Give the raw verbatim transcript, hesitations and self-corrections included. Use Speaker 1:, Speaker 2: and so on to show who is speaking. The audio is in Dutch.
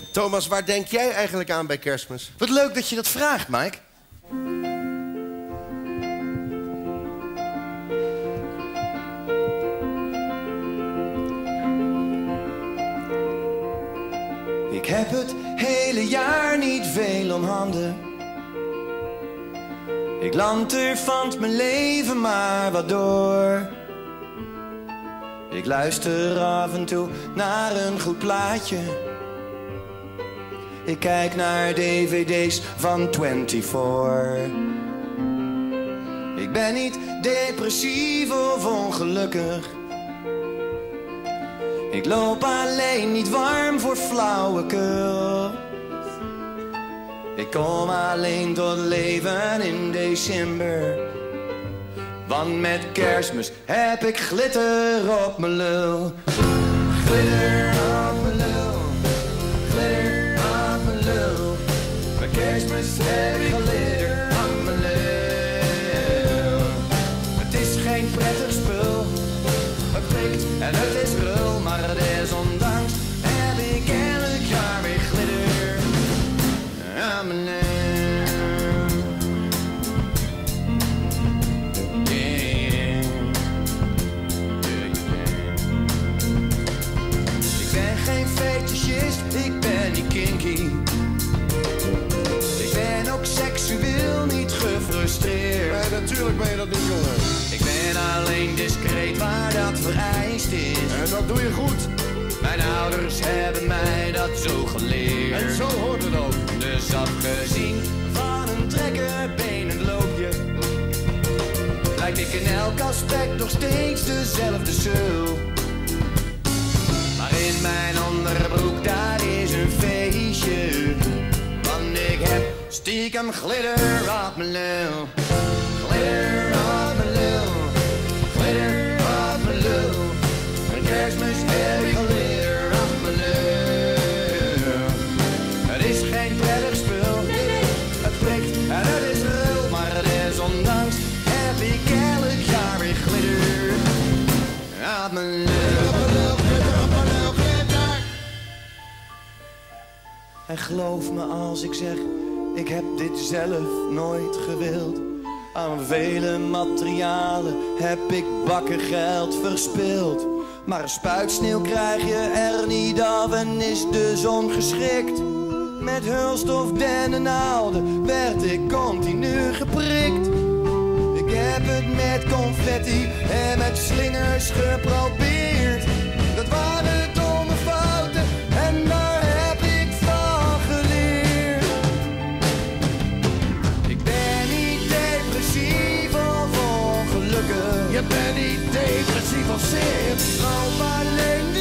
Speaker 1: Thomas, waar denk jij eigenlijk aan bij Kerstmis?
Speaker 2: Wat leuk dat je dat vraagt, Mike. Ik heb het hele jaar niet veel om handen. Ik lanterfant mijn leven maar wat door. Ik luister af en toe naar een goed plaatje. Ik kijk naar D V D's van vierentwintig. Ik ben niet depressief of ongelukkig. Ik loop alleen niet warm voor flauwekul. Ik kom alleen tot leven in december. Want met Kerstmis heb ik glitter op mijn lul. Glitter op mijn lul. Glitter op mijn lul. Met Kerstmis heb ik glitter op mijn lul. Het is geen prettig spul. Het prikt en het is rul. Maar desondanks heb ik elk jaar weer glitter aan mijn lul. Ik ben niet kinky. Ik ben ook seksueel niet gefrustreerd.
Speaker 1: Nee, natuurlijk ben je dat niet, jongen.
Speaker 2: Ik ben alleen discreet waar dat vereist is.
Speaker 1: En dat doe je goed.
Speaker 2: Mijn ouders hebben mij dat zo geleerd.
Speaker 1: En zo hoort het ook.
Speaker 2: Dus afgezien van een trekkerbenend loopje, lijk ik in elk aspect nog steeds dezelfde sul. Maar in mijn onderbroek daar is een feestje. Want ik heb stiekem glitter op mijn lul. Glitter op mijn lul. Glitter op mijn lul. Een Kerstmis heb ik glitter op mijn lul. Het is geen prettig spul. Het prikt en het is rul. Maar desondanks heb ik elk jaar weer glitter op mijn lul. En geloof me als ik zeg, ik heb dit zelf nooit gewild. Aan vele materialen heb ik bakken geld verspild. Maar een spuitsneeuw krijg je er niet af en is dus ongeschikt. Met hulstof, dennennaalden werd ik continu geprikt. Ik heb het met confetti en met slingers geprobeerd. Dat waren domme fouten en daar heb ik van geleerd. Ik ben niet depressief of ongelukkig.
Speaker 1: Je bent niet depressief of zeer.
Speaker 2: Loop alleen